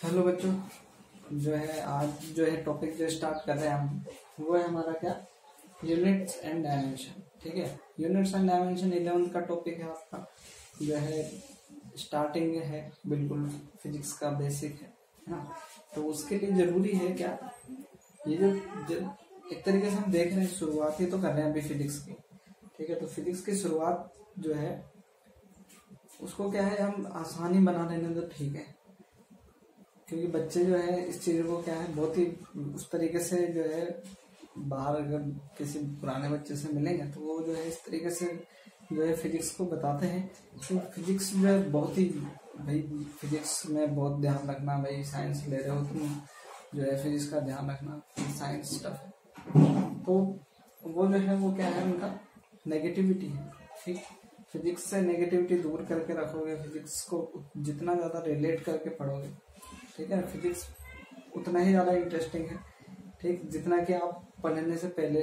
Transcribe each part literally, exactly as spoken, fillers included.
Hello बच्चों, जो है आज जो है टॉपिक जो स्टार्ट कर रहे हैं हम, वो है हमारा क्या, यूनिट्स एंड डायमेंशन। ठीक है, यूनिट्स एंड डायमेंशन इलेवेंथ का टॉपिक है आपका, जो है स्टार्टिंग है, बिल्कुल फिजिक्स का बेसिक है ना। तो उसके लिए जरूरी है क्या, ये जो, जो एक तरीके से हम देख रहे हैं, शुरुआत ही तो कर रहे हैं अभी फिजिक्स की। ठीक है, तो फिजिक्स की शुरुआत जो है उसको क्या है, हम आसानी बना लेने तो ठीक है, क्योंकि बच्चे जो है इस चीज को क्या है बहुत ही उस तरीके से जो है, बाहर अगर किसी पुराने बच्चे से मिलेंगे तो वो जो है इस तरीके से जो है फिजिक्स को बताते हैं। तो फिजिक्स जो है बहुत ही, भाई फिजिक्स में बहुत ध्यान रखना, भाई साइंस ले रहे हो तुम, जो है फिजिक्स का ध्यान रखना, साइंस स्टफ है। तो वो जो है वो क्या है, उनका नेगेटिविटी है। ठीक, फिजिक्स से नेगेटिविटी दूर करके रखोगे, फिजिक्स को जितना ज्यादा रिलेट करके पढ़ोगे, ठीक है, फिजिक्स उतना ही ज्यादा इंटरेस्टिंग है। ठीक, जितना कि आप पढ़ने से पहले,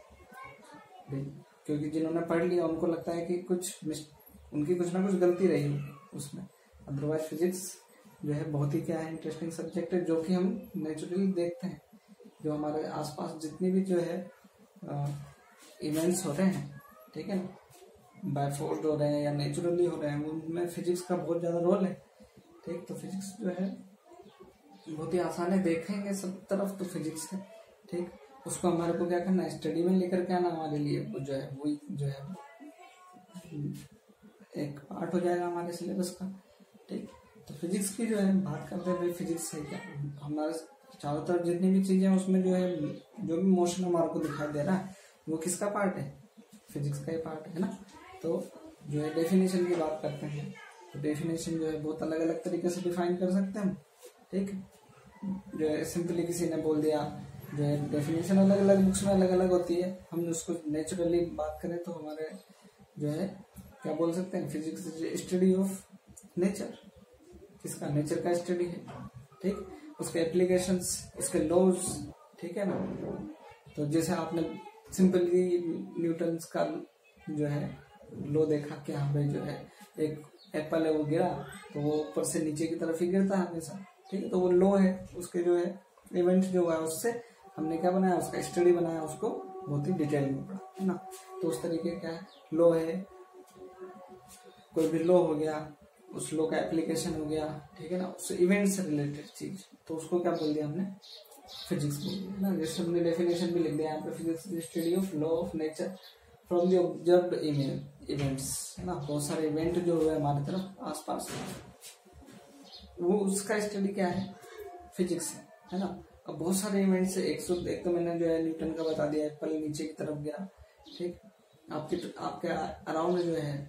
क्योंकि जिन्होंने पढ़ लिया उनको लगता है कि कुछ उनकी कुछ ना कुछ गलती रही होगी उसमें। अदरवाइज फिजिक्स जो है बहुत ही क्या है, इंटरेस्टिंग सब्जेक्ट है, जो कि हम नेचुरली देखते हैं। जो हमारे आसपास जितनी भी जो है इवेंट्स हो रहे हैं, ठीक है, बाय फोर्स हो रहे हैं या नेचुरली हो रहे हैं, उनमें फिजिक्स का बहुत ज्यादा रोल है। ठीक, तो फिजिक्स जो है बहुत ही आसान है, देखेंगे सब तरफ तो फिजिक्स है। ठीक, उसको हमारे को क्या करना है, स्टडी में लेकर के आना हमारे लिए, वो जो है वही जो है एक पार्ट हो जाएगा हमारे सिलेबस का। ठीक, तो फिजिक्स की जो है बात करते हैं, फिजिक्स है क्या, हमारे चारों तरफ जितनी भी चीजें हैं उसमें जो है जो भी मोशन हमारे को दिखाई दे रहा है वो किसका पार्ट है, फिजिक्स का ही पार्ट है ना। तो जो है डेफिनेशन की बात करते हैं, तो डेफिनेशन जो है बहुत अलग अलग तरीके से डिफाइन कर सकते हैं हम। ठीक, जो है सिंपली किसी ने बोल दिया, जो है डेफिनेशन अलग अलग बुक्स में अलग अलग होती है, हम उसको नेचुरली बात करें तो हमारे जो है क्या बोल सकते हैं, फिजिक्स स्टडी ऑफ नेचर, किसका, नेचर का स्टडी है। ठीक, उसके एप्लीकेशंस, उसके लॉज, ठीक है ना। तो जैसे आपने सिंपली न्यूटन का जो है लॉ देखा कि हाँ भाई जो है एक एप्पल है वो गिरा तो वो ऊपर से नीचे की तरफ ही गिरता है हमेशा। ठीक है, तो वो लॉ है, उसके जो है इवेंट जो हुआ है उससे हमने क्या बनाया, उसका स्टडी बनाया, उसको बहुत ही डिटेल में पढ़ा, है ना। तो उस तरीके का लॉ है, कोई भी लॉ हो गया, उस लॉ का एप्लीकेशन हो गया, ठीक है ना, उस इवेंट से रिलेटेड चीज, तो उसको क्या बोल दिया हमने, फिजिक्स बोल दिया ना। जैसे हमने डेफिनेशन भी लिख दिया यहाँ पे, physics study of law of nature from the observed events, है ना। बहुत सारे इवेंट जो हुए हमारी तरफ आसपास, वो उसका स्टडी क्या है, फिजिक्स है, है ना। अब बहुत सारे इवेंट्स है, एक सौ एक तो मैंने जो है न्यूटन का बता दिया, एप्पल नीचे की तरफ गया। ठीक, आपके आपके अराउंड जो है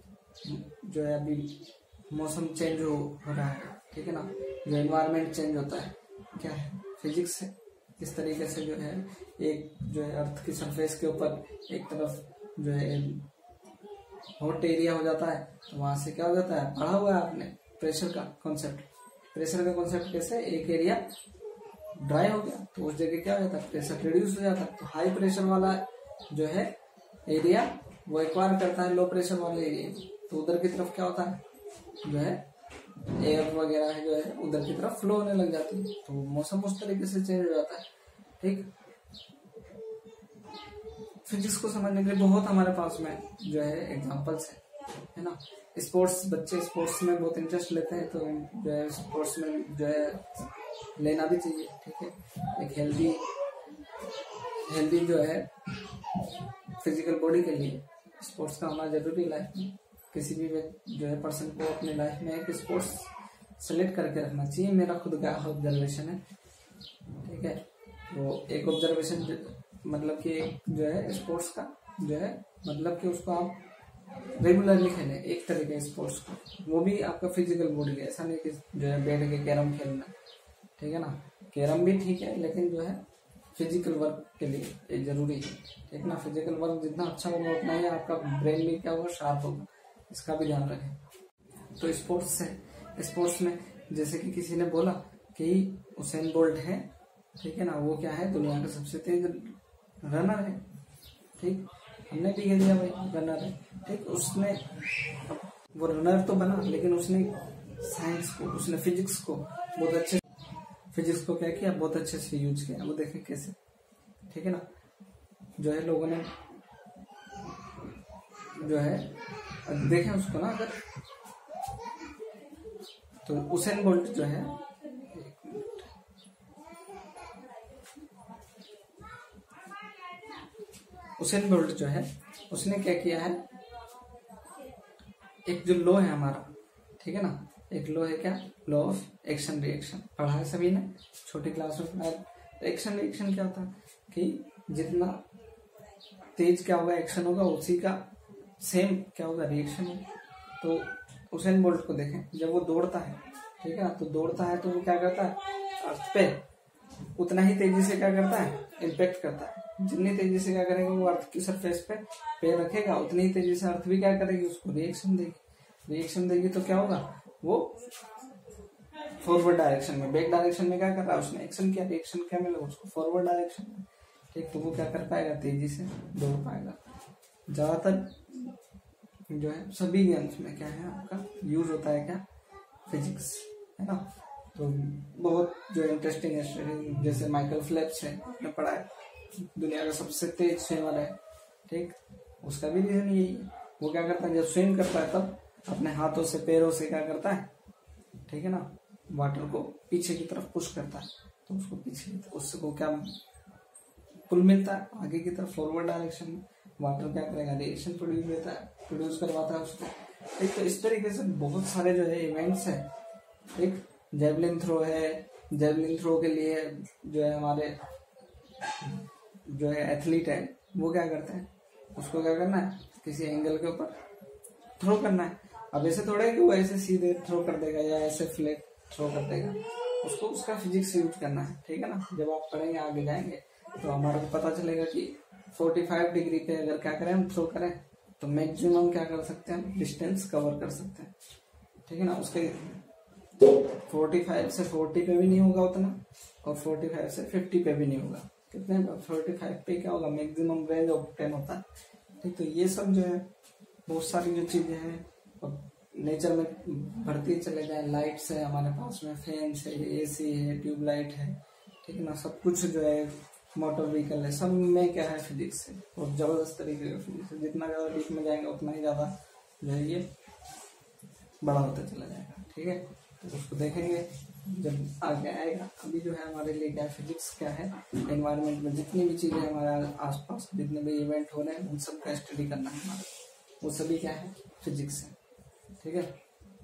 जो है अभी मौसम चेंज हो, हो रहा है, ठीक है ना, जो एनवायरमेंट चेंज होता है, क्या है, फिजिक्स है। इस तरीके से जो है एक जो है अर्थ की सरफेस के ऊपर एक तरफ जो है हॉट एरिया हो जाता है, तो वहां से क्या हो जाता है, पढ़ा हुआ है आपने प्रेशर का कॉन्सेप्ट। प्रेशर का कॉन्सेप्ट कैसे, एक एरिया ड्राई हो गया तो उस जगह क्या हो जाता है, प्रेशर रिड्यूस हो जाता है। तो हाई प्रेशर वाला जो है एरिया वो एक्वायर करता है लो प्रेशर वाले एरिया, तो उधर की तरफ क्या होता है, जो है एयर वगैरह है जो है उधर की तरफ फ्लो होने लग जाती है, तो मौसम उस तरीके से चेंज हो जाता है। ठीक, फिजिक्स को समझने के लिए बहुत हमारे पास में जो है एग्जांपल्स है, है ना। स्पोर्ट्स, बच्चे स्पोर्ट्स में बहुत इंटरेस्ट लेते हैं, तो जो है स्पोर्ट्स में जो है लेना भी चाहिए। ठीक है, एक हेल्दी हेल्दी जो है फिजिकल बॉडी के लिए स्पोर्ट्स का होना जरूरी लाइफ में। किसी भी जो है पर्सन को अपने लाइफ में एक स्पोर्ट्स सेलेक्ट करके रखना चाहिए, मेरा खुद का ऑब्जर्वेशन है। ठीक है, वो एक ऑब्जर्वेशन मतलब कि जो है स्पोर्ट्स का जो है मतलब कि उसको आप रेगुलरली खेलें एक तरीके स्पोर्ट्स को, वो भी आपका फिजिकल बॉडी है, ऐसा नहीं कि जो है बैठ के कैरम खेलना, ठीक है ना। कैरम भी ठीक है, लेकिन जो है फिजिकल वर्क के लिए ये जरूरी है, ठीक ना। फिजिकल वर्क जितना अच्छा होगा उतना ही आपका ब्रेन भी क्या होगा, शार्प होगा, इसका भी ध्यान रखें। तो स्पोर्ट्स है, स्पोर्ट्स में जैसे कि किसी ने बोला कि उसेन बोल्ट है, ठीक है ना, वो क्या है, दुनिया का सबसे तेज रनर है। ठीक, हमने भी कह दिया भाई रनर है। ठीक, उसने वो रनर तो बना, लेकिन उसने साइंस को, उसने फिजिक्स को बहुत अच्छे फिजिक्स को क्या किया, बहुत अच्छे से यूज किया। वो देखें कैसे, ठीक है ना। जो है लोगों ने जो है देखें उसको ना, अगर तो उसेन बोल्ट जो है, उसेन बोल्ट जो है उसने क्या किया है, एक जो लॉ है हमारा, ठीक है ना, एक लॉ है क्या, लॉ ऑफ एक्शन रिएक्शन, पढ़ा है सभी ने छोटी क्लास में पढ़ा है। एक्शन रिएक्शन क्या होता है कि जितना तेज क्या होगा एक्शन होगा, उसी का सेम क्या होगा रिएक्शन होगा। तो उसेन बोल्ट को देखें, जब वो दौड़ता है, ठीक है ना, तो दौड़ता है तो वो क्या करता है, अर्थ पे उतना ही तेजी से क्या करता है, इम्पेक्ट करता है। जितनी तेजी से क्या करेगा वो अर्थ की सरफेस पे पैर रखेगा, उतनी ही तेजी से अर्थ भी क्या करेगी, उसको रिएक्शन देगी। रिएक्शन देगी तो क्या होगा, वो फॉरवर्ड डायरेक्शन में, बैक डायरेक्शन में क्या कर रहा है, उसने एक्शन किया, रिएक्शन क्या मिला उसको, फॉरवर्ड डायरेक्शन में, ठीक। तो वो क्या कर पाएगा, तेजी से दौड़ पाएगा। ज्यादातर जो है सभी गेम्स में क्या है आपका यूज होता है क्या, फिजिक्स, है ना। तो बहुत जो इंटरेस्टिंग है, जैसे माइकल फेल्प्स है, आपने पढ़ा है, दुनिया का सबसे तेज स्विमर है, ठीक। उसका भी रीजन यही है, वो क्या करता है, जब स्विम करता है तब अपने हाथों से पैरों से क्या करता है, ठीक है ना, वाटर को पीछे की तरफ पुश करता है, तो उसको पीछे, उसको क्या पुल मिलता है आगे की तरफ, फॉरवर्ड डायरेक्शन में। वाटर क्या करेगा, रिएक्शन प्रोड्यूस देता है, प्रोड्यूस करवाता है उसको, ठीक। तो इस तरीके से बहुत सारे जो है इवेंट्स है, ठीक। जेवलिन थ्रो है, जेवलिन थ्रो के लिए जो है हमारे जो है एथलीट है, वो क्या करते हैं, उसको क्या करना है, किसी एंगल के ऊपर थ्रो करना है। अब ऐसे थोड़ा है कि वो ऐसे सीधे थ्रो कर देगा या ऐसे फ्लैट थ्रो कर देगा, उसको उसका फिजिक्स यूज करना है, ठीक है ना। जब आप पढ़ेंगे आगे जाएंगे तो हमारे को पता चलेगा कि पैंतालीस डिग्री पे अगर क्या करें हम थ्रो करें तो मैक्सिमम क्या कर सकते हैं, डिस्टेंस कवर कर सकते हैं, ठीक है ना। उसके पैंतालीस से चालीस पे भी नहीं होगा उतना, और पैंतालीस से पचास पे भी नहीं होगा, कितने पैंतालीस पे क्या होगा, मैक्सिमम रेंज ऑफ टेन होता है, ठीक। तो ये सब जो है बहुत सारी जो चीजें हैं नेचर में बढ़ती चले जाए, लाइट्स है हमारे पास में, फैंस है, एसी है, ट्यूबलाइट है, ठीक है ना, सब कुछ जो है मोटर व्हीकल है, सब में क्या है, फिजिक्स है, और जबरदस्त तरीके का फिजिक्स है। जितना ज्यादा डीप में जाएंगे उतना ही ज्यादा जो है ये बड़ा होता चला जाएगा, ठीक है। तो उसको देखेंगे जब आगे आएगा। अभी जो है हमारे लिए क्या फिजिक्स क्या है, एनवायरनमेंट में जितनी भी चीजें हमारे आसपास जितने भी इवेंट हो रहे हैं उन सब का स्टडी करना है हमारा, वो सभी क्या है, फिजिक्स है, ठीक है।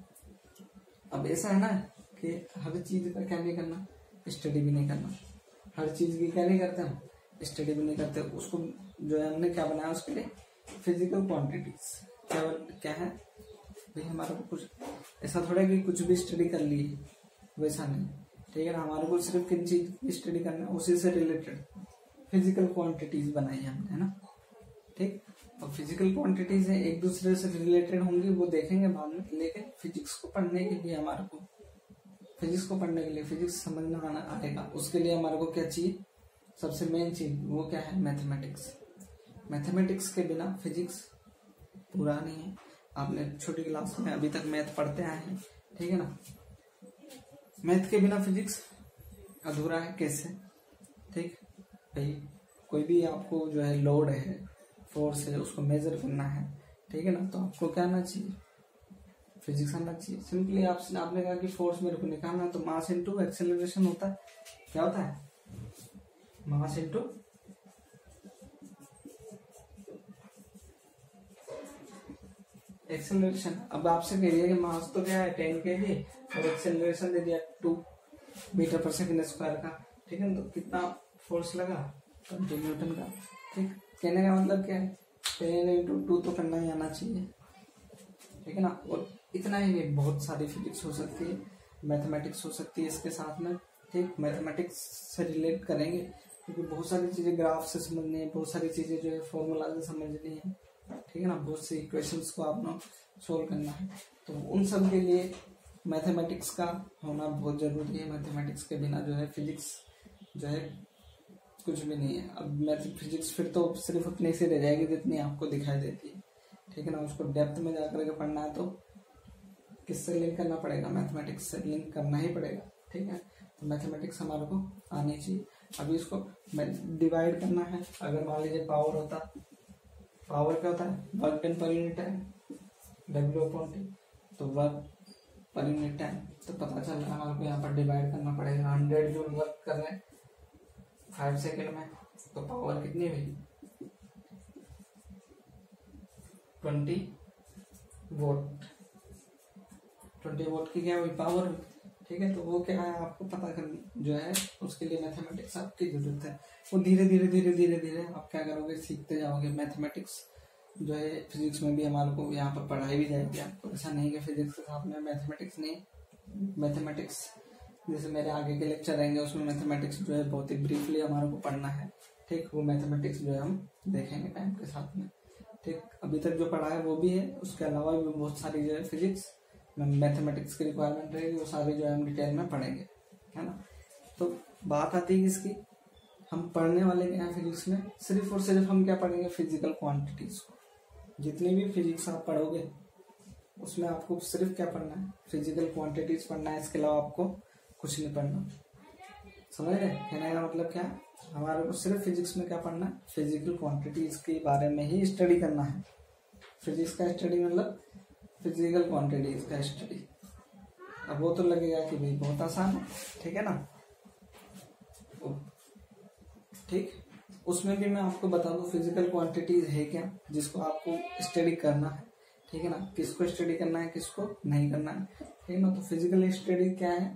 अब ऐसा है ना कि हर चीज का क्या नहीं करना, स्टडी भी नहीं करना, हर चीज की क्या नहीं करते हम, स्टडी भी नहीं करते। उसको जो है हमने क्या बनाया उसके लिए, फिजिकल क्वांटिटीज। क्या क्या है भाई, हमारे को कुछ ऐसा थोड़ा कि कुछ भी स्टडी कर ली, वैसा नहीं, ठीक है ना। हमारे को सिर्फ किन चीज की स्टडी करना है, उसी से रिलेटेड फिजिकल क्वांटिटीज बनाई हमने, है ना, ठीक। और फिजिकल क्वांटिटीज है एक दूसरे से रिलेटेड होंगी, वो देखेंगे बाद में। लेकिन फिजिक्स को पढ़ने के लिए हमारे को फिजिक्स को पढ़ने के लिए फिजिक्स समझना आना आएगा, उसके लिए हमारे को क्या चाहिए, सबसे मेन चीज वो क्या है, मैथमेटिक्स। मैथमेटिक्स के बिना फिजिक्स पूरा नहीं है। आपने छोटी क्लास में अभी तक मैथ पढ़ते आए हैं, ठीक है ना। मैथ के बिना फिजिक्स अधूरा है, कैसे, ठीक भाई। कोई भी आपको जो है लोड है, फोर्स है, उसको मेजर करना है, ठीक है ना, तो आपको क्या आना चाहिए, फिजिक्स आना चाहिए। सिंपली आप आपने कहा कि फोर्स मेरे को निकालना है, तो मास इनटू एक्सेलरेशन होता है, क्या होता है, मास इनटू एक्सेलरेशन। अब आपसे कह दिया कि मास तो क्या है टेन के जी और एक्सेलरेशन दे दिया two metre per second square का, ठीक है। तो कितना फोर्स लगा, ट्वेंटी न्यूटन का, ठीक। कहने का मतलब क्या है, टेन इंटू टू तो करना ही आना चाहिए, ठीक है ना। और इतना ही नहीं, बहुत सारी फिजिक्स हो सकती है, मैथमेटिक्स हो सकती है इसके साथ में, ठीक। मैथमेटिक्स से रिलेट करेंगे क्योंकि बहुत सारी चीजें ग्राफ से समझनी है, बहुत सारी चीजें जो है फॉर्मूला से समझनी है, ठीक है ना। बहुत सी इक्वेशंस को आपने सोल्व करना है, तो उन सब के लिए मैथमेटिक्स का होना बहुत जरूरी है। मैथमेटिक्स के बिना जो है फिजिक्स जो है कुछ भी नहीं है। अब मैथ फिजिक्स फिर तो सिर्फ उतनी सी रह जाएगी जितनी आपको दिखाई देती है, ठीक है ना। उसको डेप्थ में जाकर के पढ़ना है तो किससे लिंक करना पड़ेगा, मैथमेटिक्स से लिंक करना ही पड़ेगा, ठीक है। तो मैथमेटिक्स हमारे को आनी चाहिए। अभी इसको डिवाइड करना है। अगर मान लीजिए पावर होता, पावर क्या होता है, work done per unit time, W upon T, तो वर्क पर यूनिट टाइम। तो पता चल रहा है हमारे को यहाँ पर डिवाइड करना पड़ेगा। हंड्रेड जूल वर्क कर रहे हैं फाइव सेकेंड में, तो पावर कितनी हुई, ट्वेंटी वोल्ट। ट्वेंटी वोल्ट की क्या हुई, पावर हुई। ठीक है, तो वो क्या है आपको पता कर जो है, उसके लिए मैथमेटिक्स आपकी जरूरत है। वो धीरे धीरे धीरे धीरे धीरे आप क्या करोगे, सीखते जाओगे। मैथमेटिक्स जो है फिजिक्स में भी हमारे को यहाँ पर पढ़ाई भी जाएगी आपको। ऐसा नहीं कि फिजिक्स के साथ में मैथमेटिक्स नहीं। मैथमेटिक्स जैसे मेरे आगे के लेक्चर रहेंगे उसमें मैथमेटिक्स जो है बहुत ही ब्रीफली हमारे को पढ़ना है। ठीक, वो मैथमेटिक्स जो है हम देखेंगे टाइम के साथ में। ठीक, अभी तक जो पढ़ा है वो भी है, उसके अलावा भी बहुत सारी जो है फिजिक्स में मैथमेटिक्स की रिक्वायरमेंट रहेगी, वो सारी जो है हम डिटेल में पढ़ेंगे, है ना। तो बात आती है इसकी, हम पढ़ने वाले क्या है फिजिक्स में, सिर्फ और सिर्फ हम क्या पढ़ेंगे, फिजिकल क्वांटिटीज को। जितनी भी फिजिक्स आप पढ़ोगे उसमें आपको सिर्फ क्या पढ़ना है, फिजिकल क्वांटिटीज पढ़ना है। इसके अलावा आपको कुछ नहीं पढ़ना। समझ रहे, कहने का मतलब क्या है, हमारे को सिर्फ फिजिक्स में क्या पढ़ना है, फिजिकल क्वांटिटीज के बारे में ही स्टडी करना है। फिजिक्स का स्टडी मतलब फिजिकल क्वांटिटीज का स्टडी। अब वो तो लगेगा कि भाई बहुत आसान है, ठीक है ना। ठीक, उसमें भी मैं आपको बता दूं फिजिकल क्वांटिटीज है क्या, जिसको आपको स्टडी करना है, ठीक है ना। किसको स्टडी करना है, किसको नहीं करना है, ठीक है ना। तो फिजिकल स्टडी क्या है,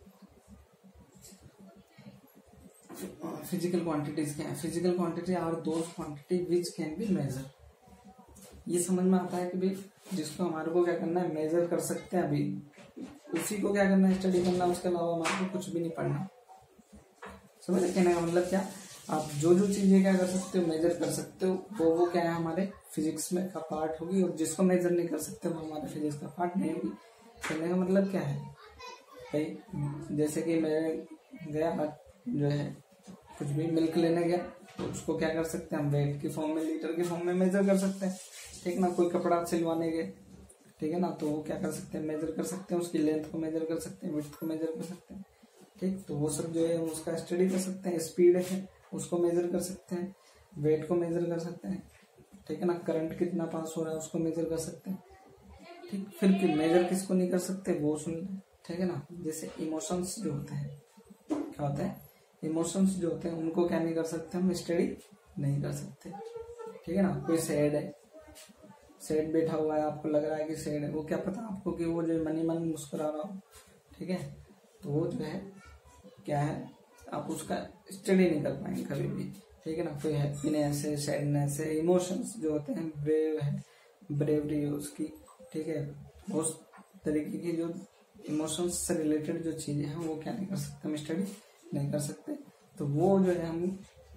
फिजिकल क्वांटिटीज क्या है, physical quantity are those quantity which can be measure. ये समझ में आता है कि भाई जिसको हमारे को क्या करना है, मेजर कर सकते हैं, अभी उसी को क्या करना है, स्टडी करना। उसके अलावा हमारे को कुछ भी नहीं पढ़ना। समझ रहे, कहने का मतलब क्या, आप जो जो चीजें क्या कर सकते हो, मेजर कर सकते हो, वो वो क्या है हमारे फिजिक्स में का पार्ट होगी। और जिसको मेजर नहीं कर सकते वो हमारे फिजिक्स का पार्ट नहीं होगी। कहने का मतलब क्या है भाई, जैसे कि मैं गया जो है कुछ भी मिल्क लेने गया, तो उसको क्या कर सकते हैं हम, वेट की फॉर्म में, लीटर की फॉर्म में मेजर कर सकते हैं, ठीक ना। कोई कपड़ा सिलवाने गए, ठीक है ना, तो वो क्या कर सकते हैं, मेजर कर सकते हैं, उसकी लेंथ को मेजर कर सकते हैं, विड्थ को मेजर कर सकते हैं। ठीक, तो वो सब जो है उसका स्टडी कर सकते हैं। स्पीड है उसको मेजर कर सकते हैं, वेट को मेजर कर सकते हैं, ठीक है ना। करंट कितना पास हो रहा है उसको मेजर कर सकते हैं। ठीक, फिर मेजर किसको नहीं कर सकते वो सुन लें, ठीक है ना। जैसे इमोशंस जो होते हैं, क्या होता है, इमोशंस जो होते हैं उनको क्या नहीं कर सकते, हम स्टडी नहीं कर सकते, ठीक है ना। कोई सैड है, सैड बैठा हुआ है, आपको लग रहा है कि सैड है, वो क्या पता आपको कि वो जो मनी मन मुस्कुरा रहा हो, ठीक है। तो वो जो है क्या है, आप उसका स्टडी नहीं कर पाएंगे कभी भी, ठीक है ना। कोई हैप्पीनेस है, सैडनेस है, इमोशंस जो होते हैं, ब्रेव है, ब्रेवरी है उसकी, ठीक है। उस तरीके की जो इमोशंस से रिलेटेड जो चीजें हैं वो क्या नहीं कर सकते, हम स्टडी नहीं कर सकते। तो वो जो है हम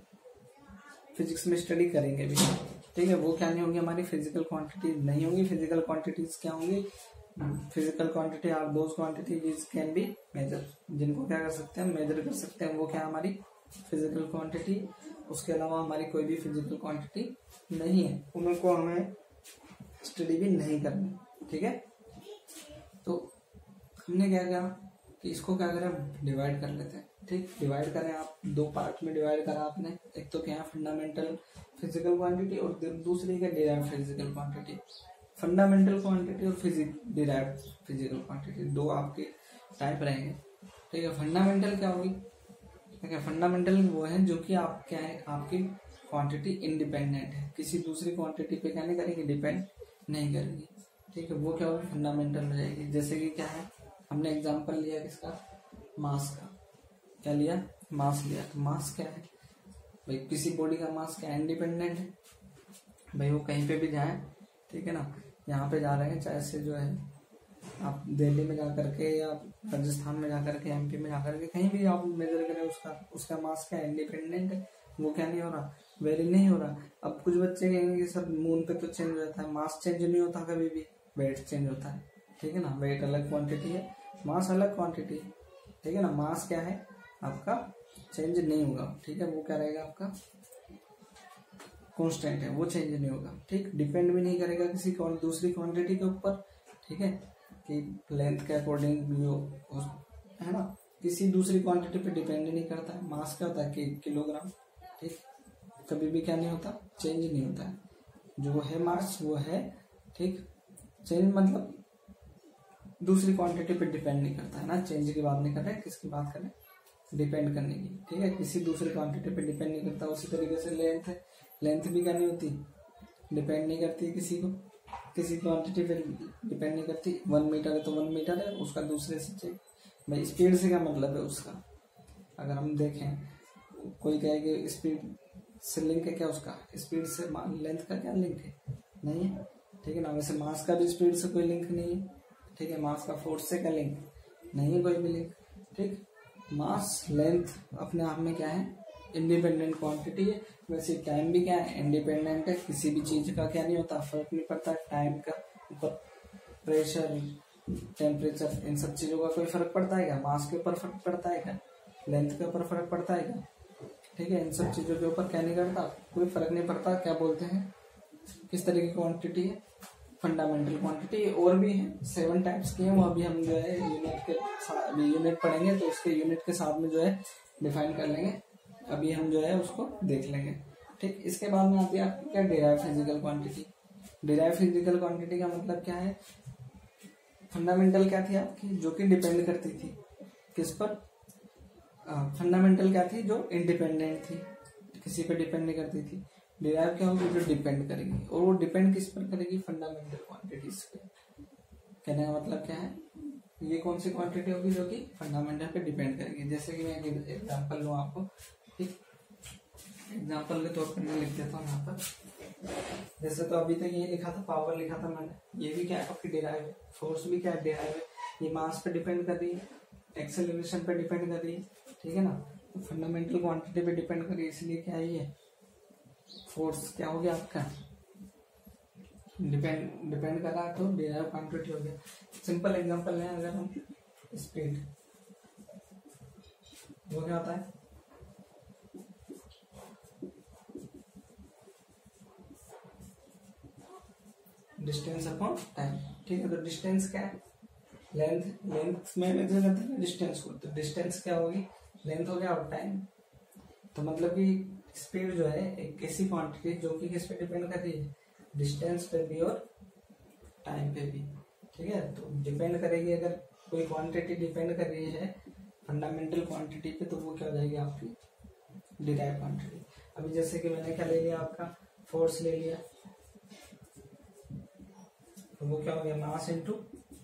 फिजिक्स में स्टडी करेंगे भी, ठीक है। वो क्या नहीं होगी, हमारी फिजिकल क्वांटिटी नहीं होगी। फिजिकल क्वांटिटीज क्या होंगी, physical quantity are those quantity which can be measure, जिनको क्या कर सकते हैं, मेजर कर सकते हैं। वो क्या है हमारी फिजिकल क्वांटिटी। उसके अलावा हमारी कोई भी फिजिकल क्वांटिटी नहीं है, उनको हमें स्टडी भी नहीं करनी, ठीक है। तो हमने क्या किया कि इसको क्या करें, डिवाइड कर लेते हैं। ठीक, डिवाइड करें आप, दो पार्ट में डिवाइड करा आपने। एक तो क्या है फंडामेंटल फिजिकल क्वांटिटी और दूसरी का derived physical quantity. Fundamental quantity और फिजिक डिराइव्ड फिजिकल क्वांटिटी दो आपके टाइप रहेंगे, ठीक है। फंडामेंटल क्या होगी, ठीक है, फंडामेंटल वो है जो कि आप क्या है, आपकी क्वांटिटी इंडिपेंडेंट है, किसी दूसरी क्वांटिटी पे क्या नहीं करेगी, डिपेंड नहीं करेगी, ठीक है। वो क्या होगी, फंडामेंटल हो जाएगी। जैसे कि क्या है, हमने एग्जांपल लिया किसका, मास का। क्या लिया, मास लिया। तो मास क्या है भाई, किसी बॉडी का मास क्या इंडिपेंडेंट है भाई, वो कहीं पे भी जाए, ठीक है ना। यहाँ पे जा रहे हैं, चाहे से जो है आप दिल्ली में जा करके या राजस्थान में जा करके, एमपी में जा करके, कहीं भी आप मेजर करें, उसका उसका मास क्या इंडिपेंडेंट है, वो क्या नहीं हो रहा, वेरी नहीं हो रहा। अब कुछ बच्चे कहेंगे सर मून पे तो चेंज हो जाता है, मास चेंज नहीं होता कभी भी, वेट चेंज होता है, ठीक है ना। वेट अलग क्वांटिटी है, मास अलग क्वांटिटी है, ठीक है ना। मास क्या है आपका, चेंज नहीं होगा, ठीक है। वो क्या रहेगा आपका, कांस्टेंट है, वो चेंज नहीं होगा, ठीक। डिपेंड भी नहीं करेगा किसी दूसरी क्वांटिटी के ऊपर, ठीक है, कि लेंथ के अकॉर्डिंग भी हो, है ना, किसी दूसरी क्वांटिटी पे डिपेंड नहीं करता है। मास क्या होता है कि किलोग्राम, ठीक, कभी भी क्या नहीं होता, चेंज नहीं होता है। जो है मास वो है, ठीक, चेंज मतलब दूसरी क्वांटिटी पे डिपेंड नहीं करता है ना। चेंज की बात नहीं कर रहे, किसकी बात कर रहे, डिपेंड करने की, ठीक है, किसी दूसरी क्वांटिटी पे डिपेंड नहीं करता। उसी तरीके से लेंथ है, लेंथ भी क्या नहीं होती, डिपेंड नहीं करती किसी को, किसी क्वांटिटी पे डिपेंड नहीं करती। वन मीटर है तो वन मीटर है, उसका दूसरे से चेक। भाई स्पीड से क्या मतलब है उसका, अगर हम देखें कोई कहे कि स्पीड से लिंक है क्या, उसका स्पीड से लेंथ का क्या लिंक है, नहीं है, ठीक है ना। वैसे मास का भी स्पीड से कोई लिंक नहीं है, ठीक है। मास का फोर्स से क्या लिंक, नहीं है कोई भी लिंक, ठीक। मास लेंथ अपने आप में क्या है, इंडिपेंडेंट क्वांटिटी है। वैसे टाइम भी क्या है, इंडिपेंडेंट है। किसी भी चीज का क्या नहीं होता, फर्क नहीं पड़ता टाइम का ऊपर, प्रेशर, टेम्परेचर, इन सब चीजों का कोई फर्क पड़ता है क्या, मास के ऊपर फर्क पड़ता है क्या, लेंथ के ऊपर फर्क पड़ता है क्या, ठीक है। इन सब चीजों के ऊपर क्या नहीं करता, कोई फर्क नहीं पड़ता। क्या बोलते हैं, किस तरह की क्वांटिटी है, फंडामेंटल क्वांटिटी। और भी है, सेवन टाइप्स की है, वो अभी हम जो है यूनिट के साथ, अभी यूनिट पढ़ेंगे तो उसके यूनिट के साथ में जो है डिफाइन कर लेंगे। अभी हम जो है उसको देख लेंगे, ठीक। इसके बाद में आती है आपकी क्या, derive physical quantity. Derive physical quantity का मतलब क्या है, फंडामेंटल क्या थी आपकी, जो कि डिपेंड करती थी किस पर, फंडामेंटल क्या थी, जो इंडिपेंडेंट थी, किसी पे डिपेंड नहीं करती थी। डिराइव क्या होगी, जो डिपेंड करेगी, और वो डिपेंड किस पर करेगी, फंडामेंटल क्वांटिटीज पे। कहने का मतलब क्या है, ये कौन सी क्वांटिटी होगी जो कि फंडामेंटल पे डिपेंड करेगी। जैसे कि मैं एक एग्जांपल लूँ आपको, ठीक, एग्जांपल के तौर पर मैं लिख देता हूँ यहाँ पर। जैसे तो अभी तक ये लिखा था, पावर लिखा था मैंने, ये भी क्या है आपकी डिराइव है। फोर्स भी क्या है, डिराइव है। ये मास पे डिपेंड कर रही है, एक्सेलरेशन पे डिपेंड कर रही है, ठीक है ना। तो फंडामेंटल क्वांटिटी पे डिपेंड कर रही है, इसलिए क्या है ये फोर्स क्या हो गया आपका, डिपेंड डिपेंड कर रहा है, तो डिराइव क्वांटिटी हो गया। सिंपल एग्जांपल है, अगर हम स्पीड, वो क्या होता है, डिस्टेंस अपॉन टाइम, ठीक है। तो डिस्टेंस क्या है, लेंथ, लेंथ में मेजर करते हैं डिस्टेंस को, तो डिस्टेंस क्या होगी, लेंथ हो गया और टाइम। तो मतलब कि स्पीड जो है एक ऐसी क्वांटिटी जो कि किस पे डिपेंड कर रही है, डिस्टेंस पे भी और टाइम पे भी, ठीक है। तो डिपेंड करेगी, अगर कोई क्वांटिटी डिपेंड कर रही है फंडामेंटल क्वांटिटी पे, तो वो क्या हो जाएगी आपकी डिराइव क्वांटिटी। अभी जैसे कि मैंने क्या ले लिया, आपका फोर्स ले लिया, तो वो क्या हो गया, मास इनटू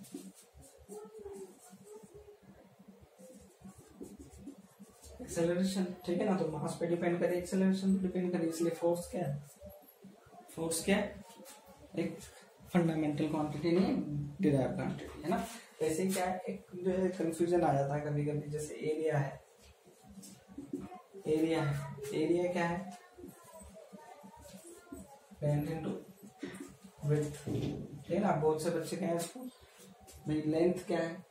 एक्सेलरेशन, ठीक है ना। तो मास पे डिपेंड करे, एक्सेलरेशन पे डिपेंड करे, इसलिए फोर्स क्या है, फोर्स क्या है, एक फंडामेंटल क्वांटिटी नहीं, डिराइव क्वांटिटी है ना। वैसे क्या है, एक जो है कंफ्यूजन आ जाता है कभी कभी, जैसे एरिया है, एरिया है, एरिया क्या है, लेंथ इनटू विड्थ, ठीक है ना। बहुत से बच्चे क्या है इसको, भाई लेंथ क्या है,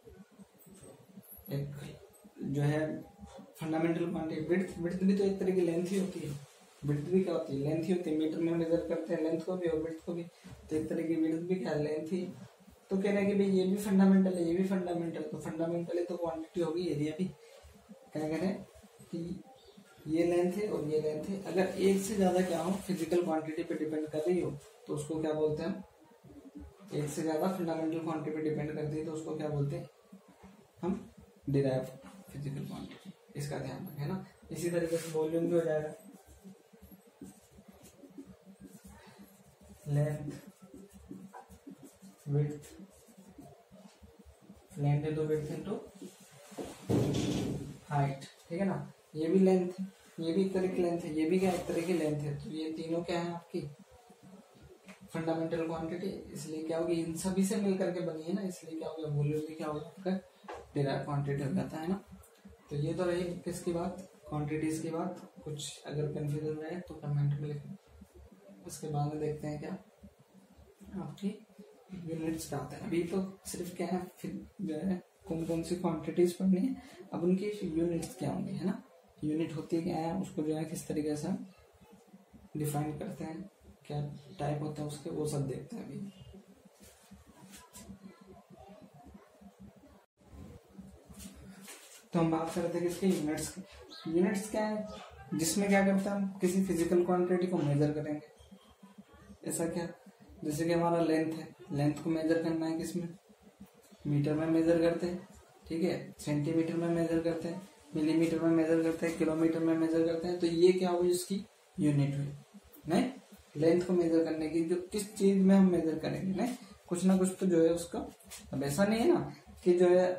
एक जो है फंडामेंटल क्वांटिटी, विड्थ, विड्थ भी तो एक तरह की लेंथ ही होती है। विड्थ भी क्या होती है, लेंथ ही होती है। मीटर में मेजर करते हैं लेंथ को भी और विड्थ को भी, तो एक तरह की विड्थ भी क्या है, लेंथ ही। तो कह रहे हैं कि भाई ये भी फंडामेंटल है, ये भी फंडामेंटल, तो फंडामेंटल है तो क्वांटिटी होगी, एरिया भी। क्या कह रहे हैं कि ये लेंथ है और ये लेंथ है। अगर एक से ज्यादा क्या हो, फिजिकल क्वांटिटी पे डिपेंड कर रही हो, तो उसको क्या बोलते हैं, एक से ज्यादा फंडामेंटल क्वांटिटी पे डिपेंड करती है, तो उसको क्या बोलते हैं हम, डिराइव फिजिकल क्वांटिटी। इसका ध्यान रखें ना। इसी तरीके से वॉल्यूम भी हो जाएगा, length width, length into width into height, ठीक है ना। ये भी लेंथ है, ये भी एक तरह की लेंथ है, ये भी क्या एक तरह की लेंथ है। तो ये तीनों क्या है आपकी फंडामेंटल क्वांटिटी, इसलिए क्या होगी, इन सभी से मिलकर के बनी है ना, इसलिए क्या होगा, वॉल्यूम भी क्या होगा आपका डिराइव क्वांटिटी हो जाता है ना। तो ये तो रही किसकी बात, क्वांटिटीज की बात। कुछ अगर कंफ्यूजन रहे तो कमेंट में लिखें। उसके बाद में देखते हैं क्या आपकी यूनिट्स पे आते हैं। अभी तो सिर्फ क्या है, फिर जो है कौन कौन सी क्वांटिटीज पढ़नी है, अब उनकी यूनिट्स क्या होंगी, है ना। यूनिट होती है क्या है, उसको जो है किस तरीके से डिफाइन करते हैं, क्या टाइप होता है उसके, वो सब देखते हैं अभी। तो हम बात कर रहे थे किसके, यूनिट्स की। यूनिट्स क्या है, जिसमें क्या करते हैं हम किसी फिजिकल क्वांटिटी को मेजर करेंगे। ऐसा क्या, जैसे कि हमारा लेंथ है, लेंथ को मेजर करना है किसमें, मीटर में मेजर करते हैं, ठीक है, सेंटीमीटर में मेजर करते हैं, मिलीमीटर में मेजर करते हैं, किलोमीटर में मेजर करते हैं। तो ये क्या हुई, इसकी यूनिट हुई। नहीं, लेंथ को मेजर करने की जो किस चीज में हम मेजर करेंगे, नहीं कुछ ना कुछ तो जो है उसका। अब ऐसा नहीं है ना कि जो है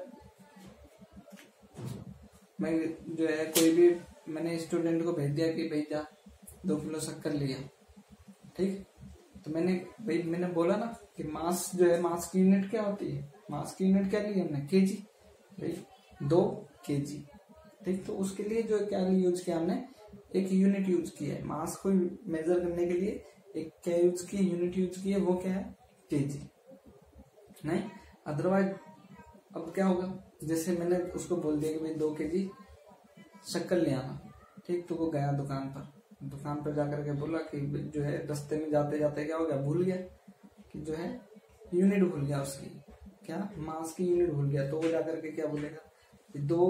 मैं जो है कोई भी मैंने स्टूडेंट को भेज दिया कि भाई जा दो किलो शक्कर लिया, ठीक, तो मैंने भाई मैंने बोला ना कि मास जो है, मास की यूनिट क्या होती है, मास की यूनिट क्या ली हमने, केजी, भाई दो केजी, ठीक। तो उसके लिए जो क्या यूज किया हमने, एक यूनिट यूज की है मास को मेजर करने के लिए। एक क्या यूज की, यूनिट यूज की है, वो क्या है, केजी। नहीं, अदरवाइज अब क्या होगा, जैसे मैंने उसको बोल दिया कि भाई दो केजी शक्कर ले आना, ठीक, तो वो गया दुकान पर, दुकान पर जाकर के बोला कि जो है रास्ते में जाते जाते क्या हो गया, भूल गया कि जो है यूनिट भूल गया उसकी, क्या मास की यूनिट भूल गया। तो वो जाकर के क्या बोलेगा, दो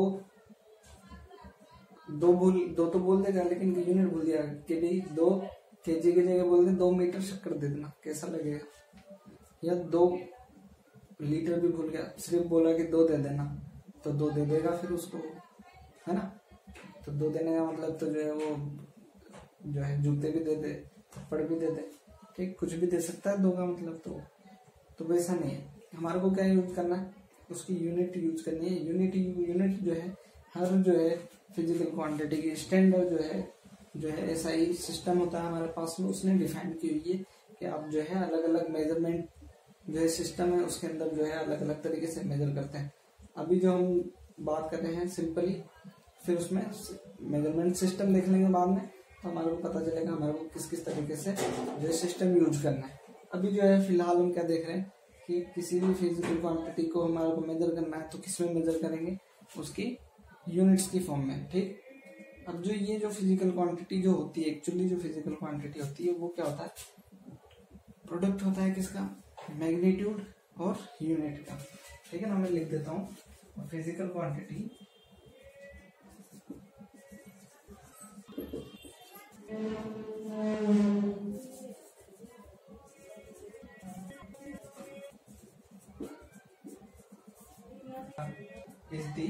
दो भूल दो तो बोल देगा लेकिन यूनिट भूल गया कि भाई दो केजी की जगह बोल दे दो मीटर शक्कर दे देना, कैसा लगेगा। या दो लीटर भी भूल गया, सिर्फ बोला कि दो दे देना, तो दो दे देगा फिर उसको, है ना। तो दो देने का मतलब तो जो है वो जो है जूते भी दे दे, थप्पड़ भी दे दे, ठीक, कुछ भी दे सकता है दो का मतलब। तो तो वैसा नहीं है, हमारे को क्या यूज करना है, उसकी यूनिट यूज करनी है। यूनिट यूनिट जो है हर जो है फिजिकल क्वांटिटी की स्टैंडर्ड जो है जो है ऐसा ही सिस्टम होता है हमारे पास में, उसने डिफाइन की हुई है कि आप जो है अलग अलग मेजरमेंट जो है सिस्टम है उसके अंदर जो है अलग अलग तरीके से मेजर करते हैं। अभी जो हम बात कर रहे हैं सिंपली, फिर उसमें मेजरमेंट सिस्टम देख लेंगे बाद में, तो हमारे को पता चलेगा हमारे को किस किस तरीके से जो है सिस्टम यूज करना है। अभी जो है फिलहाल हम क्या देख रहे हैं कि किसी भी फिजिकल क्वांटिटी को हमारे को मेजर करना है तो किस में मेजर करेंगे, उसकी यूनिट्स की फॉर्म में, ठीक। अब जो ये जो फिजिकल क्वांटिटी जो होती है, एक्चुअली जो फिजिकल क्वांटिटी होती है वो क्या होता है, प्रोडक्ट होता है किसका, मैग्नीट्यूड और यूनिट का, ठीक है ना। मैं लिख देता हूँ, physical quantity is the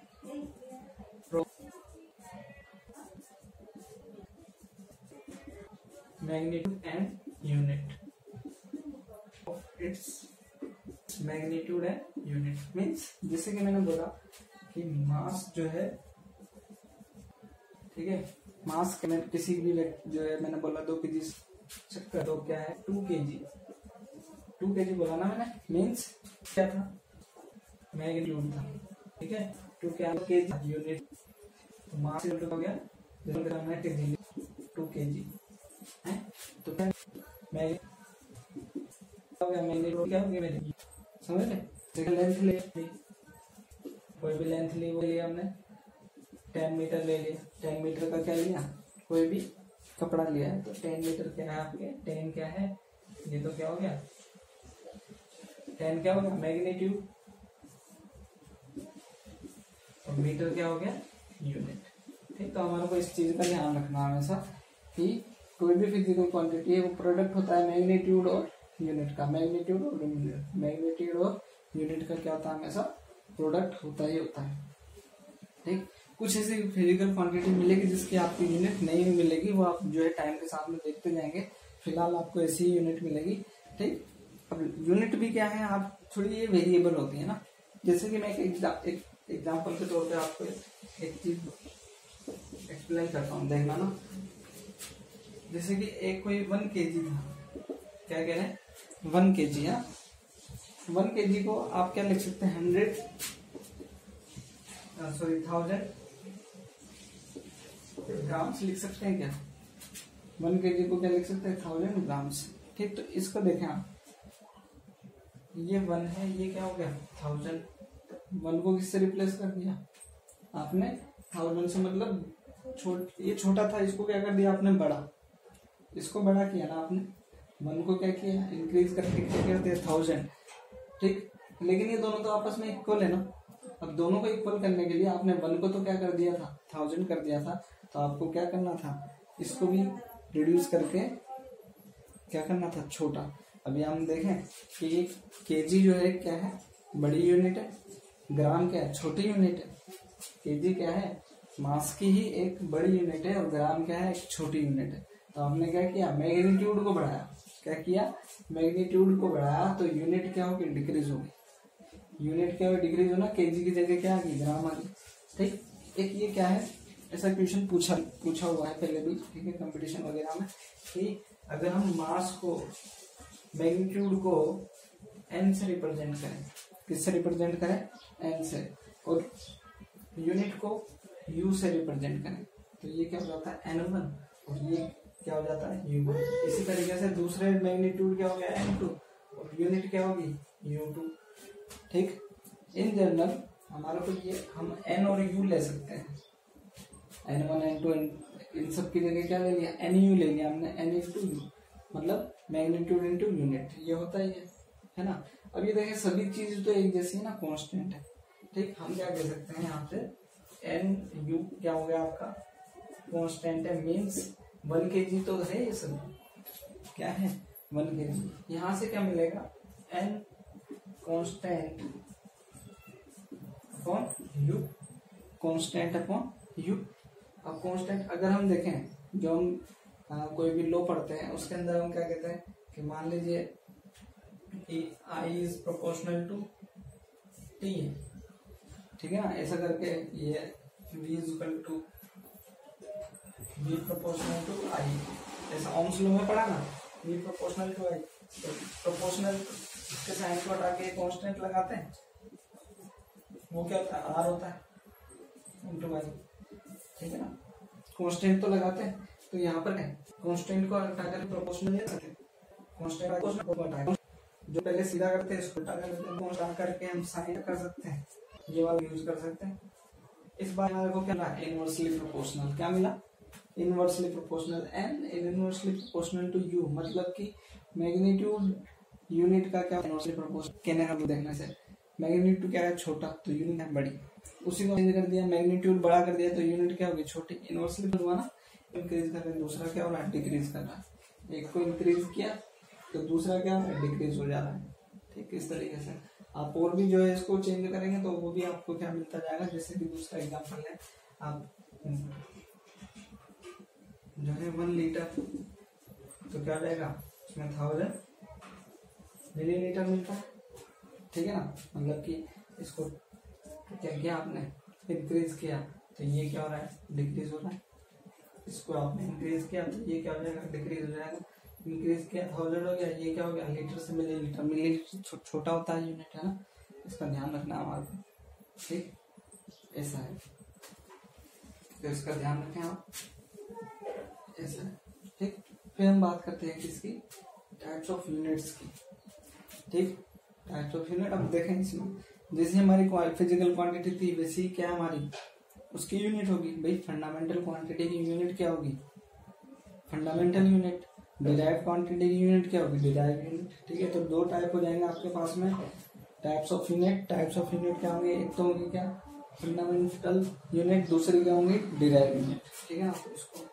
magnitude and unit of its magnitude and unit means, जैसे कि मैंने बोला कि मास जो है, ठीक है, मास के में किसी भी जो है मैंने बोला दो केजी शक्कर, तो क्या है टू केजी, टू केजी बोला ना मैंने, मीन्स क्या था, मैग्नीट्यूड था, ठीक है। टू क्या केजी यूनिट, तो मास हो गया केजी, टू केजी है, तो क्या मैग्नीट्यूड हो गया, मैग्नीट्यूड क्या हो गया मेरे, समझ ले। लेंथ ले, कोई भी लेंथ ली, वो लिया हमने टेन मीटर ले लिया, टेन मीटर का क्या लिया, कोई भी कपड़ा लिया है, तो टेन मीटर क्या है आपके, टेन क्या है, ये तो क्या हो गया, टेन क्या हो गया मैग्नीट्यूड, और मीटर क्या हो गया यूनिट, ठीक। तो हमारे को इस चीज का ध्यान रखना हमेशा कि कोई भी फिजिकल क्वांटिटी है वो प्रोडक्ट होता है मैग्नीट्यूड और यूनिट का, मैग्नीट्यूड और यूनिट, मैग्नीट्यूड और यूनिट का क्या होता है, हमेशा प्रोडक्ट होता ही होता है, ठीक। कुछ ऐसी फिजिकल क्वांटिटी मिलेगी जिसकी आपकी यूनिट नहीं मिलेगी, वो आप जो है टाइम के साथ में देखते जाएंगे, फिलहाल आपको ऐसी यूनिट मिलेगी, ठीक। अब यूनिट भी क्या है, आप थोड़ी ये वेरिएबल होती है ना, जैसे कि मैं एक एग्जाम्पल के तौर पे आपको एक चीज एक्सप्लेन करता हूँ, देखना ना। जैसे कि एक कोई वन केजी था, क्या कह रहे हैं, वन केजी है, वन केजी को आप क्या लिख सकते हैं, हंड्रेड सॉरी थाउजेंड ग्राम्स लिख सकते हैं क्या, वन केजी को क्या लिख सकते हैं, थाउजेंड ग्राम्स, ठीक। तो इसको देखें आप, ये वन है, ये क्या हो गया थाउजेंड, वन को किससे रिप्लेस कर दिया आपने, थाउजेंड से, मतलब छोट ये छोटा था, इसको क्या कर दिया आपने बड़ा, इसको बड़ा किया ना आपने, वन को क्या किया इंक्रीज करके क्या कर दिया थाउजेंड, ठीक। लेकिन ये दोनों तो आपस में इक्वल है ना, अब दोनों को इक्वल करने के लिए आपने वन को तो क्या कर दिया था, थाउजेंड कर दिया था, तो आपको क्या करना था, इसको भी रिड्यूस करके क्या करना था, छोटा। अभी हम देखें कि केजी जो है क्या है, बड़ी यूनिट है, ग्राम क्या है, छोटी यूनिट है। केजी क्या है, मास की ही एक बड़ी यूनिट है, और ग्राम क्या है, एक छोटी यूनिट है। तो हमने क्या किया, मैग्नीट्यूड को बढ़ाया। क्या किया, मैग्नीट्यूड को बढ़ाया, तो यूनिट क्या होगी, डिक्रीज होगी। यूनिट क्या होगी, डिक्रीज होना, केजी की जगह क्या आ गई, ग्राम आ गई। ठीक, एक ये क्या है, ऐसा क्वेश्चन पूछा पूछा हुआ है पहले भी, ठीक है, कंपटीशन वगैरह में, कि अगर हम मास को, मैग्नीट्यूड को एन से रिप्रेजेंट करें, किससे रिप्रेजेंट करें, एन से, और यूनिट को यू से रिप्रेजेंट करें, तो ये क्या हो जाता है, एन वन, और ये क्या हो जाता है, यू वन। इसी तरीके से दूसरे मैग्नीट्यूड क्या हो गया, एन टू, और यूनिट क्या होगी, यू टू। ठीक, इन जनरल हमारे को ये हम एन और यू ले सकते हैं, एन वन एन टू, इन सब की जगह क्या ले लिया, एन यू ले लिया हमने, एन इंटू यू, मतलब मैग्नीट्यूड इंटू यूनिट, ये होता ही है, है ना। अब ये देखें सभी चीज तो एक जैसी है ना, कांस्टेंट है। ठीक, हम क्या कह सकते हैं यहाँ पे, एन यू क्या हो गया आपका, कांस्टेंट है, मीन्स वन के जी तो है, ये सब क्या है, वन के जी। यहाँ से क्या मिलेगा, N constant upon U, constant upon U. अब कांस्टेंट अगर हम देखें, जो हम आ, कोई भी लॉ पढ़ते हैं, उसके अंदर हम क्या कहते हैं कि मान लीजिए कि I is proportional to T है, ठीक है ना, ऐसा करके ये v is equal to v proportional to I, ऐसा ओम्स लॉ में पढ़ा ना, v प्रोपोर्शनल टू आई, तो प्रोपोर्शनल के साइन को हटा के कांस्टेंट लगाते हैं, वो क्या होता है, r होता है इंटू आई, ठीक है ना, कांस्टेंट तो लगाते हैं। तो यहाँ पर कांस्टेंट को हटा कर प्रोपोर्शनल ले सकते हैं, कांस्टेंट को हटा, जो पहले सीधा करते हैं इसको हटा कर करके हम साइन कर सकते हैं, ये वाला यूज कर सकते हैं। इस बार हमारे को क्या मिला, इनवर्सली प्रोपोर्शनल, क्या मिला, inversely proportional, N inversely proportional to U, मतलब कि मैग्नीट्यूड यूनिट का क्या इनवर्सली प्रोपोर्शनल कहने का देखने से, मैग्नीट्यूड क्या है, छोटा, तो यूनिट है बड़ी, उसी को चेंज कर दिया, मैग्नीट्यूड बड़ा कर दिया, तो यूनिट क्या होगी, छोटी। इनवर्सली हुआ ना, इंक्रीज कर रहे हैं, दूसरा क्या हो रहा है, डिक्रीज कर रहा है। एक को इंक्रीज किया तो दूसरा क्या हो रहा है, डिक्रीज हो जा रहा है। ठीक, इस तरीके से आप और भी जो है इसको चेंज करेंगे तो वो भी आपको क्या मिलता जाएगा। जैसे कि दूसरा एग्जांपल है, आप जो है वन लीटर तो क्या जाएगा, उसमें थाउजेंड मिली लीटर मिलता है, ठीक है ना। मतलब कि इसको क्या किया आपने, इंक्रीज किया तो ये क्या हो रहा है, डिक्रीज हो रहा है। इसको आपने इंक्रीज किया तो ये क्या हो जाएगा, डिक्रीज हो जाएगा। इंक्रीज किया थाउजेंड हो गया, ये क्या हो गया, लीटर से मिली लीटर। मिली लीटर छो, छोटा होता है यूनिट, है ना, इसका ध्यान रखना हमारे को। ठीक, ऐसा है, तो इसका ध्यान रखें आप, ऐसा है। ठीक, फिर हम बात करते हैं किसकी, टाइप्स ऑफ यूनिट्स की। ठीक, टाइप्स ऑफ यूनिट अब देखें इसमें, जैसे हमारी फिजिकल क्वांटिटी थी वैसी क्या हमारी उसकी यूनिट होगी। भाई फंडामेंटल क्वांटिटी की यूनिट क्या होगी, फंडामेंटल यूनिट। डिराइव क्वांटिटी की यूनिट क्या होगी, डिराइव यूनिट। ठीक है, तो दो टाइप हो जाएंगे आपके पास में types of unit. Types of unit क्या होंगे, एक तो होगी क्या फंडामेंटल यूनिट, दूसरी क्या होंगी डिराइव यूनिट। ठीक है ना, इसको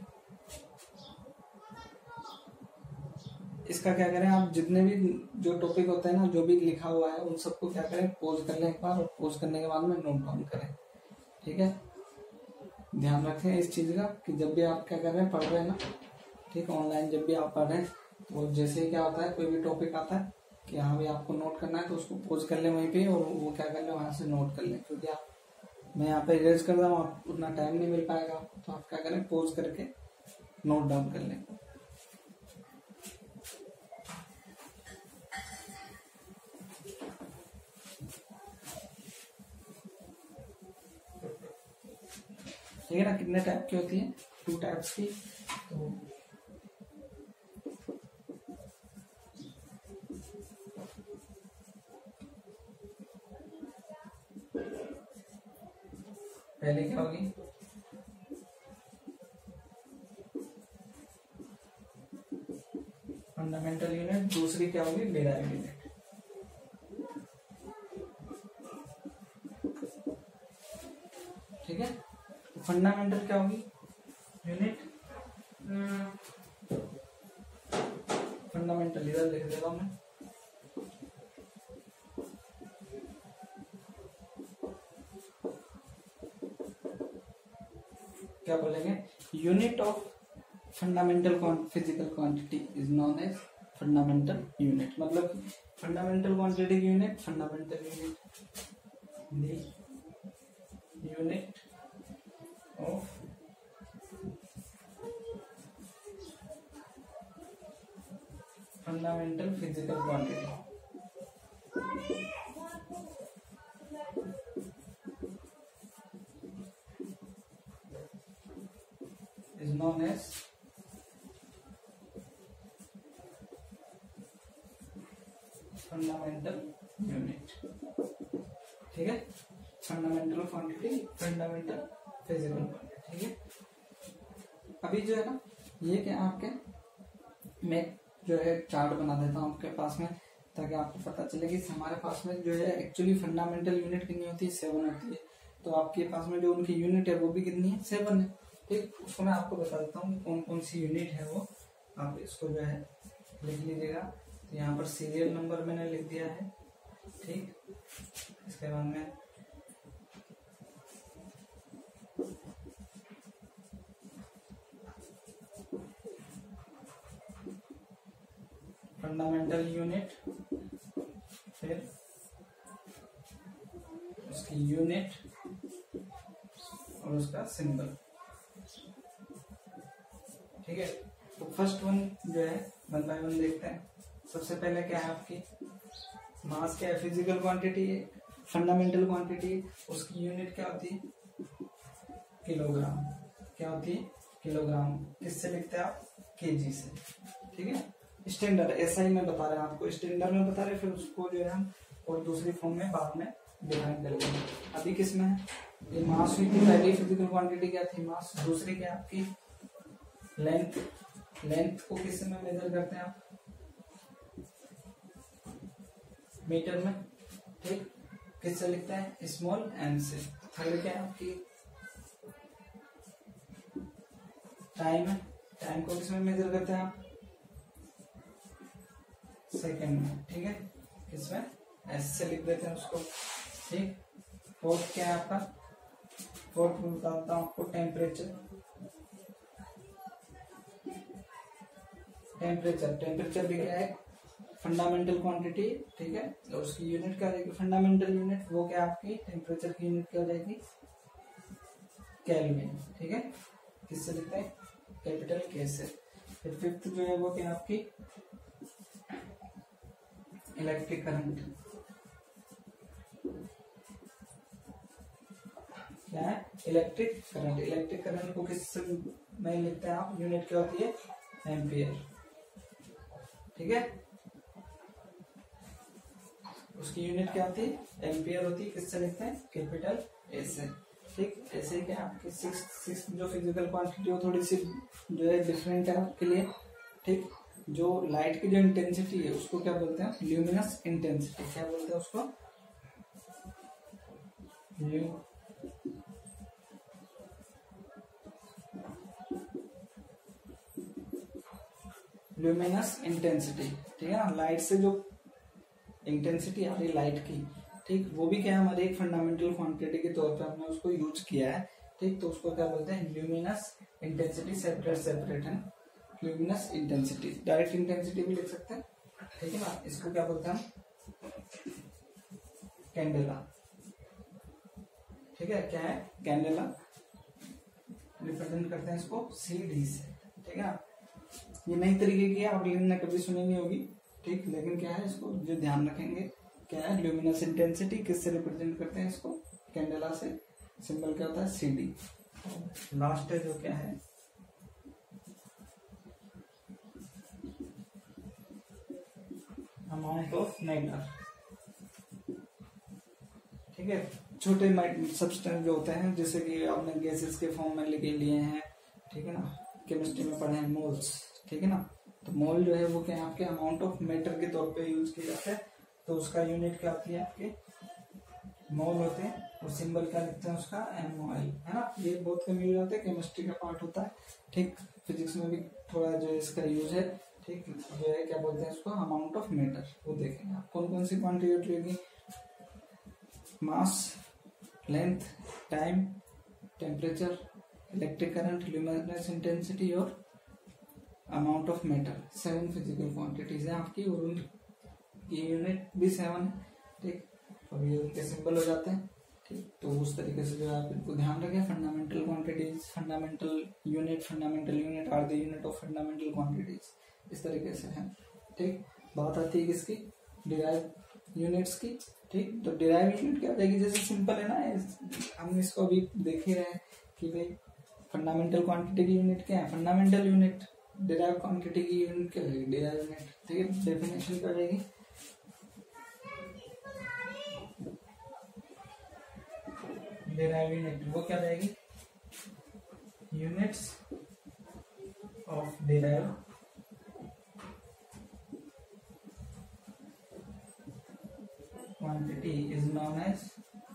इसका क्या करें आप, जितने भी जो टॉपिक होते हैं ना, जो भी लिखा हुआ है उन सबको क्या करें, पॉज कर लें एक बार, और पॉज करने के बाद में नोट डाउन करें। ठीक है, ध्यान रखें इस चीज का कि जब भी आप क्या कर रहे हैं, पढ़ रहे हैं ना, ठीक, ऑनलाइन जब भी आप पढ़ रहे हैं तो जैसे ही क्या होता है, कोई भी टॉपिक आता है कि हाँ भाई आपको नोट करना है, तो उसको पॉज कर ले वहीं पे, और वो क्या कर ले वहां से नोट कर ले। क्योंकि आप मैं यहाँ पे इरेज कर रहा हूँ, आप उतना टाइम नहीं मिल पाएगा, तो आप क्या करें, पॉज करके नोट डाउन कर लें। ठीक है ना, कितने टाइप की होती है, टू टाइप्स की। तो पहले क्या होगी, फंडामेंटल यूनिट, दूसरी क्या होगी डिराइव यूनिट। ठीक है। तो फंडामेंटल क्या होगी, यूनिट, फंडामेंटल इधर लिख देता हूं मैं, क्या बोलेंगे, unit of fundamental physical quantity is known as fundamental unit. मतलब फंडामेंटल क्वांटिटी की unit fundamental unit, the unit of fundamental physical quantity is known as fundamental unit. ठीक है, fundamental quantity, fundamental physical quantity. ठीक है, अभी जो है ना ये क्या आपके, मैं जो है चार्ट बना देता हूँ आपके पास में, ताकि आपको पता चले कि हमारे पास में जो है एक्चुअली फंडामेंटल यूनिट कितनी होती है, सेवन होती है। तो आपके पास में जो उनकी यूनिट है वो भी कितनी है, सेवन है। ठीक, उसको मैं आपको बता देता हूँ कौन कौन सी यूनिट है वो, आप इसको जो है लिख लीजिएगा। तो यहाँ पर सीरियल नंबर मैंने लिख दिया है। ठीक, इसके बाद में फंडामेंटल यूनिट, फिर उसकी यूनिट और उसका सिंबल। ठीक है, तो फर्स्ट वन जो है वन बाय वन देखते हैं। सबसे पहले क्या है आपकी मास, क्या है, फिजिकल क्वांटिटी है, फंडामेंटल क्वांटिटी, उसकी यूनिट क्या होती है, किलोग्राम। क्या होती है, किलोग्राम। किससे लिखते हैं आप, केजी से। ठीक है, स्टैंडर्ड ऐसा ही मैं बता रहा हूँ आपको, स्टैंडर्ड में बता रहे, फिर उसको जो है हम और दूसरी फॉर्म में बाद में डिफाइन करेंगे। अभी किसमें है, ये मास हुई थी, पहली फिजिकल क्वांटिटी क्या थी, मास। दूसरी क्या आपकी लेंथ, लेंथ को किस में मेजर करते हैं आप, मीटर में। ठीक, किससे लिखते हैं, स्मॉल एम से। थर्ड क्या है आपकी टाइम है, टाइम को किस में मेजर करते हैं आप, सेकेंड में। ठीक है, किसमें, एस से लिख देते हैं उसको। ठीक, फोर्थ क्या है आपका, फोर्थ में बताता हूँ आपको टेम्परेचर, टेम्परेचर टेम्परेचर भी क्या है, फंडामेंटल क्वांटिटी। ठीक है, और उसकी यूनिट क्या रहेगी, फंडामेंटल यूनिट, वो क्या आपकी टेम्परेचर की यूनिट क्या हो जाएगी, केल्विन। ठीक है, किससे लिखते हैं, कैपिटल के से। फिर फिफ्थ जो है वो क्या आपकी इलेक्ट्रिक करंट, क्या है, इलेक्ट्रिक करंट। इलेक्ट्रिक करंट को किस में लिखते हैं आप, यूनिट क्या होती है, एम्पियर। ठीक है, उसकी यूनिट क्या होती है, एम्पियर होती है। किससे लिखते हैं, कैपिटल ए से। ठीक, ऐसे ही क्या आपकी सिक्स सिक्स जो फिजिकल क्वांटिटी हो थोड़ी सी जो है डिफरेंट है आपके लिए। ठीक, जो लाइट की जो इंटेंसिटी है उसको क्या बोलते हैं, ल्यूमिनस इंटेंसिटी। क्या बोलते हैं उसको, ल्यूमिनस इंटेंसिटी। ठीक है ना, लाइट से जो इंटेंसिटी आ रही लाइट की, ठीक, वो भी क्या है हमारे एक फंडामेंटल क्वांटिटी के तौर पे हमने उसको यूज किया है। ठीक, तो उसको क्या बोलते हैं, ल्यूमिनस इंटेंसिटी। सेपरेट सेपरेट है, ल्यूमिनस इंटेंसिटी, डायरेक्ट इंटेंसिटी भी लिख सकते हैं। ठीक है ना, इसको क्या बोलते हैं, कैंडेला। ठीक है, क्या है, कैंडेला। रिप्रेजेंट करते हैं इसको सी डी से। ठीक है ना, ये नई तरीके की है, आप ने कभी सुनी नहीं होगी। ठीक, लेकिन क्या है, इसको जो ध्यान रखेंगे, क्या है, ल्यूमिनस इंटेंसिटी किससे रिप्रेजेंट करते हैं इसको, कैंडेला से। सिंबल क्या होता है, सी डी। लास्ट है जो क्या है, अमाउंट ऑफ मैटर। ठीक है, छोटे सब्सटेंस जो होते हैं, जैसे कि आपने गैसेस के फॉर्म में लिखे लिए हैं। ठीक है ना, केमिस्ट्री में पढ़े हैं मोल्स। ठीक है ना, तो मोल जो है वो क्या है आपके अमाउंट ऑफ मैटर के तौर पे यूज किया जाता है। तो उसका यूनिट क्या होती है आपके मोल होते हैं और सिंबल क्या लिखते हैं उसका, एम ओ एल, है ना। ये बहुत कम यूज होता है, केमिस्ट्री का पार्ट होता है, ठीक। फिजिक्स में भी थोड़ा जो है इसका यूज है, ठीक। जो है क्या बोलते हैं इसको, अमाउंट ऑफ मैटर, वो देखेंगे आप कौन कौन सी क्वांटिटी होगी, mass, length, time, temperature, electric current, luminous intensity और amount of matter. Seven physical quantities है आपकी और उनकी यूनिट भी सेवन है, ठीक। अब ये उनके सिंबल हो जाते हैं, ठीक। तो उस तरीके से जो आप इनको ध्यान रखें, fundamental quantities, fundamental unit, fundamental unit are the unit of fundamental quantities, इस तरीके से है, ठीक। बात आती है किसकी, डिराइव यूनिट्स की, ठीक। तो डिराइव यूनिट क्या हो जाएगी, जैसे सिंपल है ना, हम इसको अभी देख ही रहे हैं कि भाई फंडामेंटल क्वांटिटी की यूनिट क्या है, फंडामेंटल यूनिट, डिराइव क्वांटिटी की यूनिट क्या होगी, डिराइव यूनिट, ठीक है। डेफिनेशन क्या हो जाएगी, डिराइव यूनिट वो क्या रहेगी, units of derive quantity is known as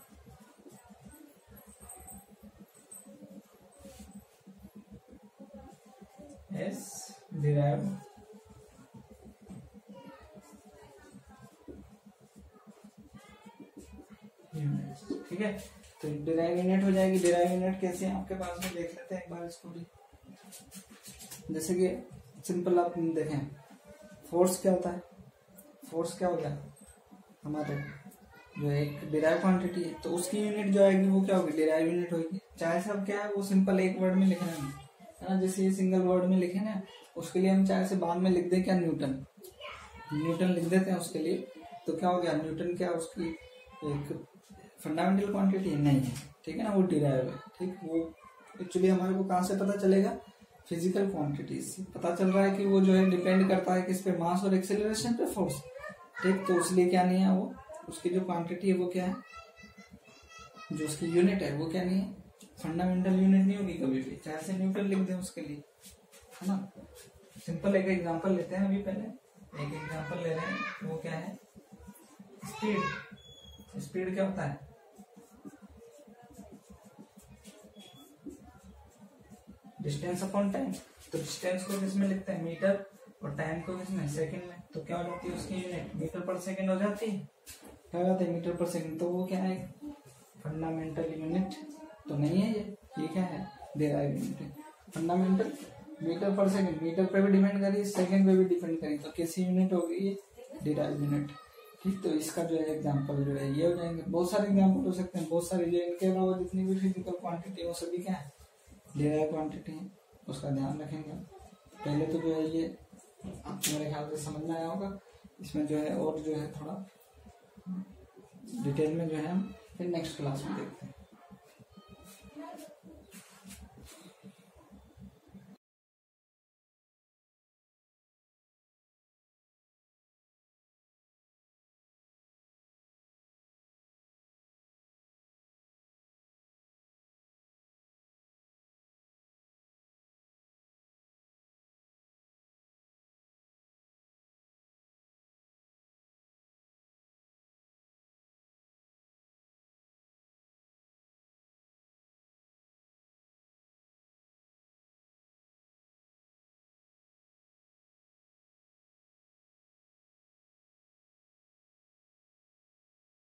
as derive units, ठीक है। तो डिराइव यूनिट हो जाएगी। डिराइव यूनिट कैसे है आपके पास में, देख लेते हैं एक बार इसको भी। जैसे कि सिंपल आप देखें, फोर्स क्या होता है, फोर्स क्या हो गया हमारे जो एक डिराइव क्वांटिटी है, तो उसकी यूनिट जो आएगी वो क्या होगी, डिराइव यूनिट होगी। चाहे सब क्या है वो सिंपल एक वर्ड में लिखना है ना, जैसे ये सिंगल वर्ड में लिखे ना, उसके लिए हम चाहे से बाद में लिख दें क्या, न्यूटन, न्यूटन लिख देते हैं उसके लिए, तो क्या हो गया, न्यूटन क्या उसकी एक फंडामेंटल क्वांटिटी नहीं है, ठीक है ना, वो डिराइव है, ठीक। वो एक्चुअली हमारे को कहाँ से पता चलेगा, फिजिकल क्वांटिटीज से पता चल रहा है कि वो जो है डिपेंड करता है किस पे, मास और एक्सेलरेशन पे, फोर्स, ठीक। तो इसलिए क्या नहीं है, वो उसकी जो क्वांटिटी है वो क्या है, जो उसकी यूनिट है वो क्या नहीं है, फंडामेंटल यूनिट नहीं होगी कभी भी, चाहे से न्यूटन लिख दें उसके लिए, है ना। सिंपल एक एग्जांपल लेते हैं, अभी पहले एक एग्जांपल ले रहे हैं, वो क्या है, स्पीड। स्पीड क्या होता है, डिस्टेंस अपॉन टाइम। तो डिस्टेंस को किसमें लिखते हैं, मीटर, और टाइम को किसमें, सेकंड में। तो क्या हो जाती है उसकी यूनिट, मीटर पर सेकंड हो जाती है, क्या हो जाता है, मीटर पर सेकंड। तो वो क्या है, फंडामेंटल यूनिट तो नहीं है ये ये क्या है, डिराइव यूनिट है। Fundamental metre per second, metre पे भी डिपेंड करी, सेकंड पे भी डिपेंड करी, तो कैसी यूनिट होगी ये, डिराइव यूनिट, ठीक। तो इसका जो है एग्जांपल जो है ये हो जाएंगे, बहुत सारे एग्जांपल हो सकते हैं, बहुत सारे जो इनके अलावा जितनी भी फिजिकल क्वांटिटी वो सभी क्या है, डिराइव क्वांटिटी है, उसका ध्यान रखेंगे। पहले तो जो है ये आपको मेरे ख्याल से समझ में आया होगा, इसमें जो है और जो है थोड़ा डिटेल में जो है हम फिर नेक्स्ट क्लास में देखते हैं।